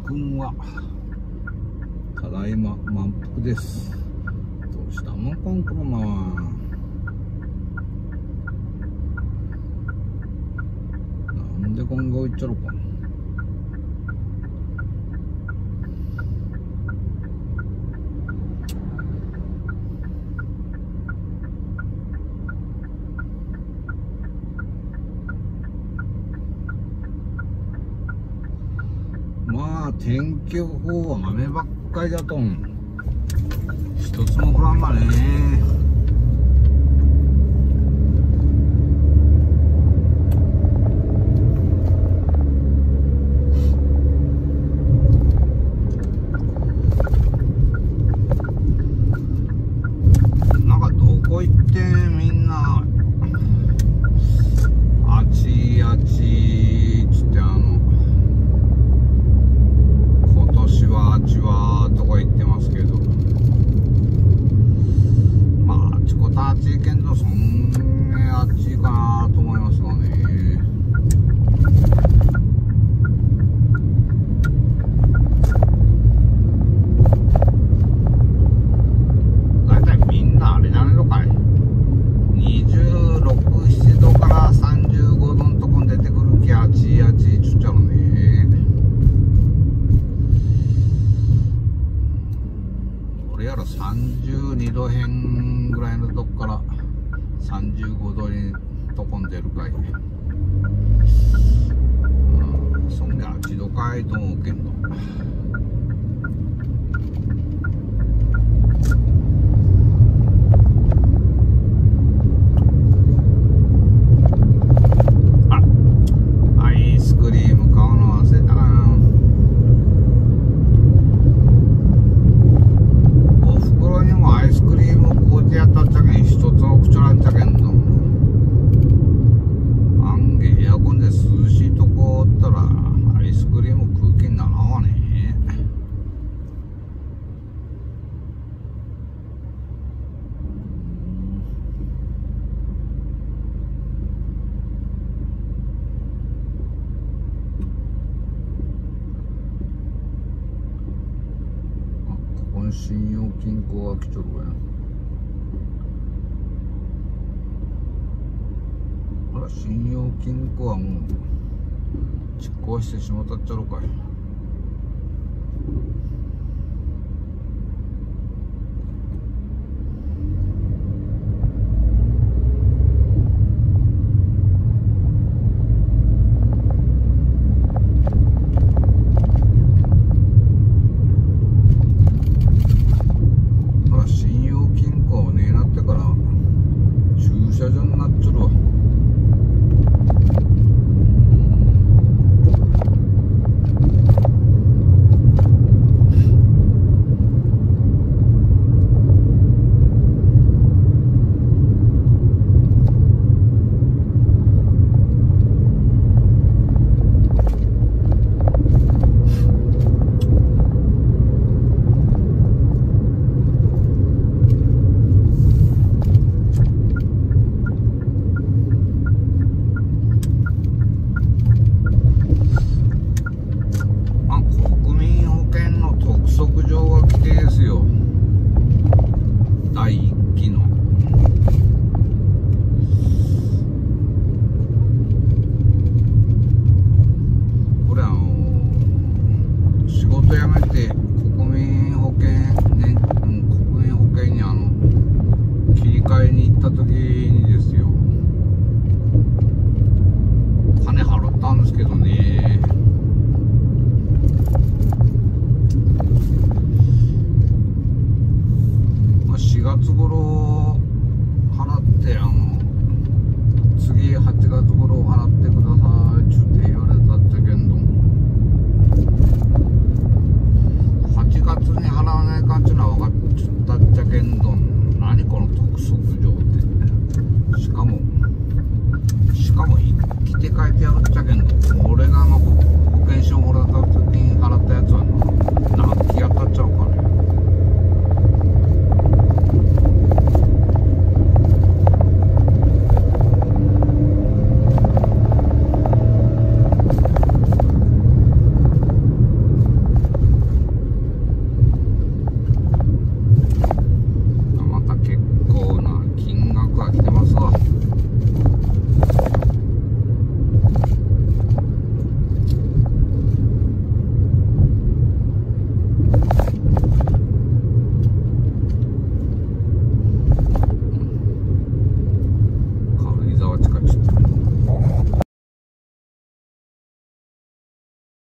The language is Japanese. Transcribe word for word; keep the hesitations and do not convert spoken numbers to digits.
君はただいま満腹です。どうしたもんこん車は。なんでこんが置いちゃろか。まあ天気予報は雨ばっかりだとん。一つも降らんがね。なんかどこ行ってみんなあちあちつってあの今年はあちはとか言ってますけど、まああちこたあちけんどそんなあっちかなと思いますがね。だいたいみんなあれじゃねえのかい、にじゅうろく、ななどからさんじゅうごどんとこに出てくるきあちあちちっちゃろね。俺やろさんじゅうにどへんぐらいのとこからさんじゅうごどにとこんでるかい。うん、そんではちどかいと思うけんど。あ、アイスクリーム買うの忘れたな。アイスクリーム買うてやったっちゃけん一つも口らんちゃけんの。案外エアコンで涼しいとこおったらアイスクリーム食う気にならんわね。あ、ここに信用金庫が来ちょるわや。あら、信用金庫はもう実行してしまったっちゃろかい。あら、信用金庫はねえなってから駐車場になっちょるわ。則上が規定ですよ。だいいっきの。これあの仕事辞め